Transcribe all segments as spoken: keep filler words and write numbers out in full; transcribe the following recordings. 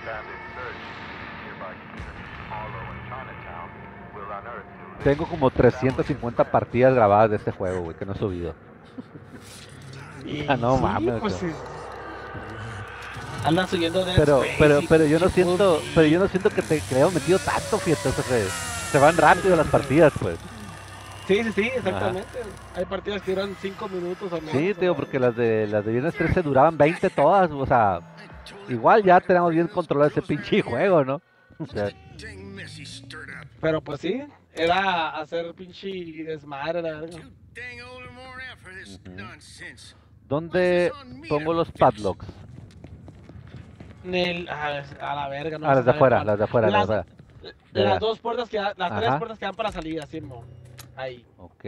Tengo como trescientas cincuenta partidas grabadas de este juego, güey, que no he subido. Y Ah, no sí, mames, pues güey. sí. Andan subiendo Dead Pero, Space pero, y pero yo no pinche siento, P U B G. pero yo no siento que te que le hayamos metido tanto, fíjate, o sea, se, se van rápido las partidas, pues. Sí, sí, sí, Ajá. exactamente. Hay partidas que duran cinco minutos o menos. Sí, o tío, sea, porque las de las de Viernes trece duraban veinte todas, o sea, igual ya tenemos bien controlado ese pinche juego, ¿no? O sea, Pero pues sí, era hacer pinche desmadre, la verga. ujú. ¿Dónde pongo los padlocks? En el- a, a la verga, no Ah, vas las a de saber afuera, cuál. las de afuera, las de Las, afuera. las De, dos puertas que da- las tres ajá, puertas que dan para la salida, Simón. Ahí. ok.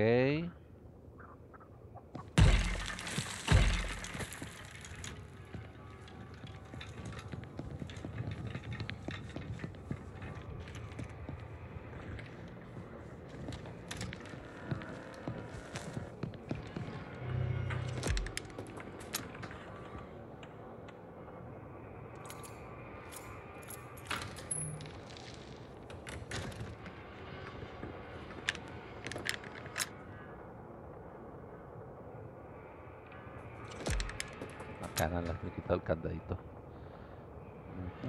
Acá no, le he quitado el candadito. Ujú.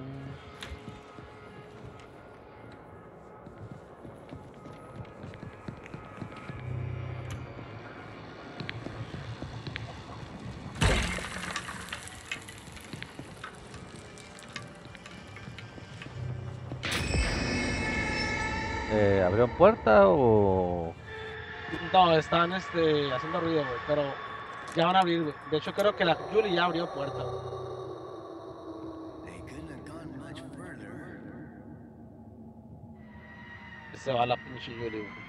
Eh, ¿abrieron puerta o...? No, están este, haciendo ruido, güey, pero ya van a abrir, güey. De hecho, creo que la Julie ya abrió puerta. Se va la pinche Julie, güey.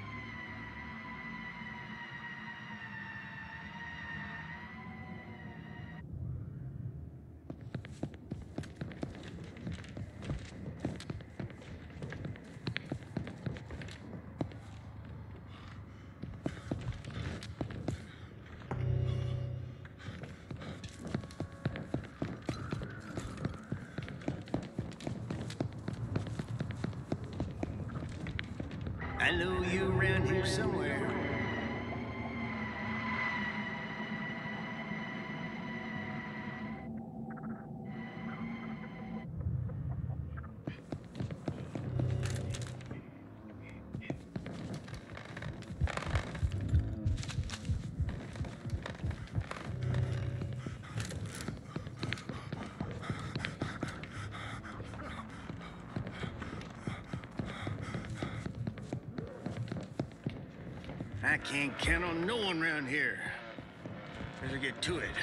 I know you around here somewhere. I can't count on no one around here. Better get to it.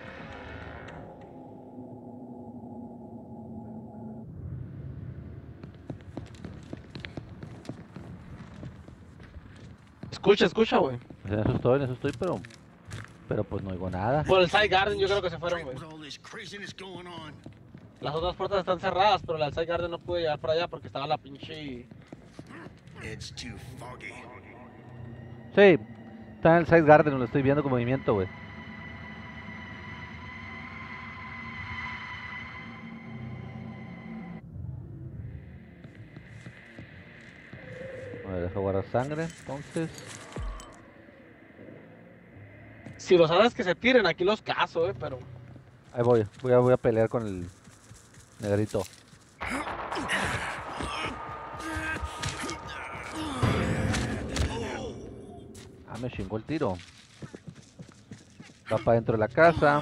Escucha, escucha, güey. En eso estoy, en eso estoy, pero... Pero pues no oigo nada. Por el Side Garden yo creo que se fueron, güey. With all this craziness going on. Las otras puertas están cerradas, pero la del Side Garden no pude llegar para allá porque estaba la pinche... It's too foggy. Sí, está en el Side Garden, lo estoy viendo con movimiento, güey. A ver, deja guardar sangre, entonces. Si los sabes que se tiren, aquí los caso, eh, pero... Ahí voy, voy a, voy a pelear con el negrito. Ah, me chingó el tiro. Va para dentro de la casa.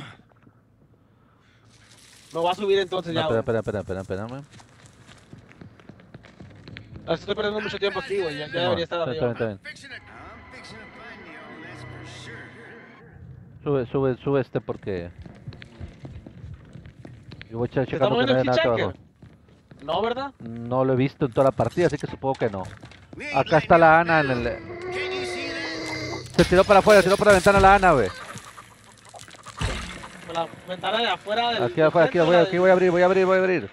Me voy a subir entonces No, ya, espera, güey. espera, espera, espera, espérame. Estoy perdiendo mucho tiempo aquí, güey. Ya, ya Simón, debería estar está bien, está arriba. bien, está bien. Fixing to, I'm fixing to find you all, that's for sure. Sube, sube, sube este porque... Yo voy a echar ¿Se está checando que no moviendo haya el nada aquí Hitchhiker? abajo. No, ¿verdad? No lo he visto en toda la partida, así que supongo que no. We ain't Acá está letting la up Ana en now. el... Can you see that? Se tiró para afuera, se tiró por la ventana la Ana, güey. Por la ventana de afuera del... Aquí del afuera, aquí centro, voy, la aquí del- voy a abrir, voy a abrir, voy a abrir.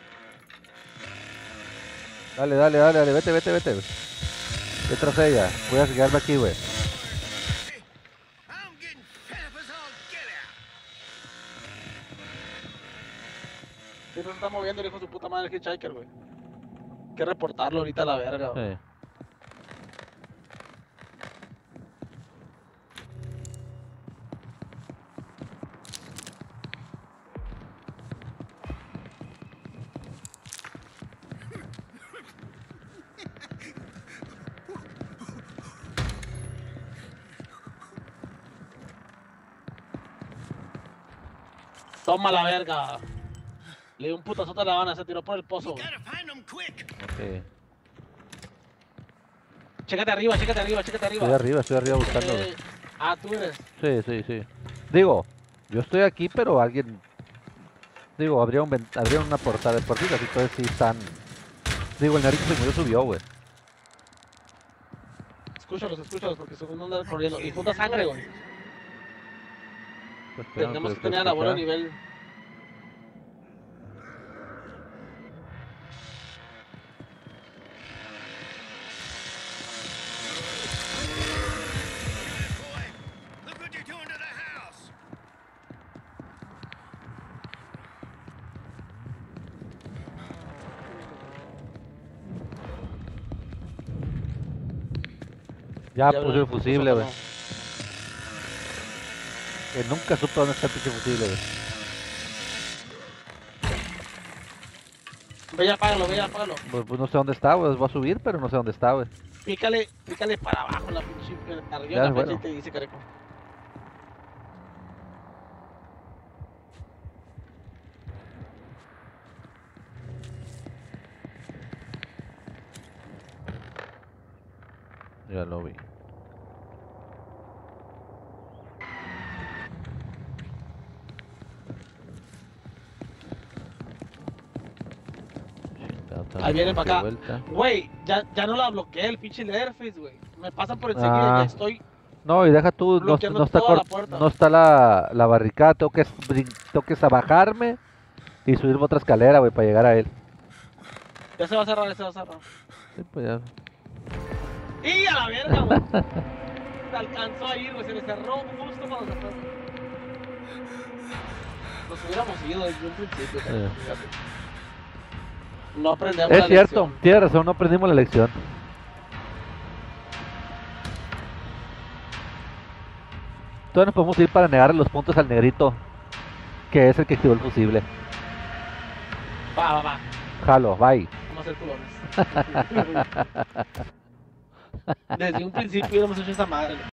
Dale, dale, dale, dale, vete, vete, vete. Detrás de ella. Voy a quedarme aquí, güey. Hey, I'm getting fed up as all get out. Siempre se está moviendo el hijo de su puta madre el Hitchhiker, güey. Hay que reportarlo ahorita a la verga, güey. Sí. Toma la verga. Le dio un putazote a la Habana, se tiró por el pozo, We güey. gotta find them quick. Ok. Chécate arriba, chécate arriba, chécate arriba. Estoy arriba, estoy arriba buscando. Eh, ah, tú eres. Sí, sí, sí. Digo, yo estoy aquí, pero alguien... Digo, habría, un, ven- habría una portada de portitas, entonces sí están... Digo, el nariz se murió, subió, güey. Escúchalos, escúchalos, porque según andan corriendo. Y junta sangre, güey. Pues, espera, Tenemos pues, que tener a la buena escuchar. nivel. Boy, look what you're doing to the house. Ya Ya puse veo, el fusible, güey. puso Que nunca supe dónde está el pinche fusible, güey. Ve y apágalo, ve y apágalo. Pues, pues no sé dónde está, güey. Va a subir, pero no sé dónde está, güey. Pícale, pícale para abajo la pinche. Arriba Ya, la bueno. flecha y te dice, careco. Ya lo vi. Chingado, está Ahí viene de para acá. vuelta. Güey, ya, ya no la bloqueé el pinche Leatherface, güey. Me pasan por enseguida y Ah. ya estoy. No, y deja tú, no, Bloqueando no está, toda la cort- puerta. no está la, la barricada, tengo que, brin- tengo que bajarme y subirme otra escalera, güey, para llegar a él. Ya se va a cerrar, ya se va a cerrar. Sí, pues ya. ¡Y a la verga, güey! Se alcanzó a ir, güey. Se le cerró justo cuando se fue. Nos hubiéramos ido desde un principio. Sí. fíjate. No aprendemos Es la cierto, lección. tienes razón, no aprendimos la lección. Todavía nos podemos ir para negar los puntos al negrito, que es el que activó el fusible. Va, va, va. Jalo, bye. Vamos a hacer culones. Desde un principio hubiéramos hecho esa madre.